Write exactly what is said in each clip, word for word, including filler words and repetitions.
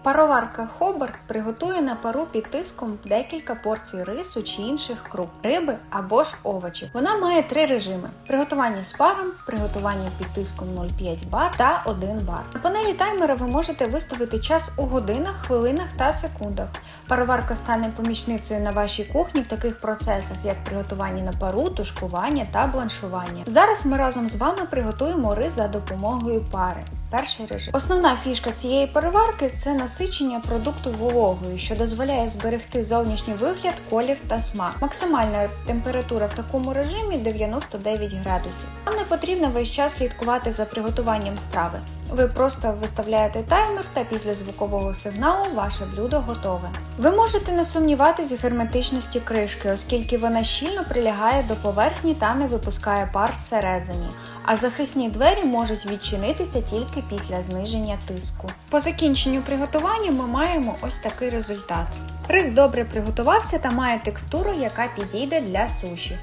Пароварка Хобарт приготує на пару під тиском декілька порцій рису чи інших круп, риби або ж овочів. Вона має три режими: приготування з паром, приготування під тиском нуль цілих п'ять бар та один бар. На панелі таймера ви можете виставити час у годинах, хвилинах та секундах. Пароварка стане помічницею на вашій кухні в таких процесах, як приготування на пару, тушкування та бланшування. Зараз ми разом з вами приготуємо рис за допомогою пари. Перший режим. Основна фішка цієї пароварки – це насичення продукту вологою, що дозволяє зберегти зовнішній вигляд, колір та смак. Максимальна температура в такому режимі – дев'яносто дев'ять градусів. Вам не потрібно весь час слідкувати за приготуванням страви. Ви просто виставляєте таймер та після звукового сигналу ваше блюдо готове. Ви можете не сумніватись в герметичності кришки, оскільки вона щільно прилягає до поверхні та не випускає пар зсередині, а захисні двері можуть відчинитися тільки після зниження тиску. По закінченню приготування ми маємо ось такий результат. Рис добре приготувався та має текстуру, яка підійде для суші.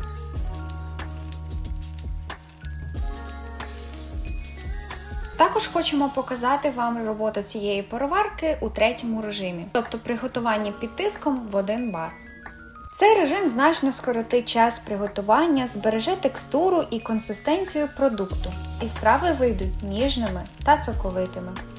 Також хочемо показати вам роботу цієї пароварки у третьому режимі, тобто приготування під тиском в один бар. Цей режим значно скоротить час приготування, збереже текстуру і консистенцію продукту, і страви вийдуть ніжними та соковитими.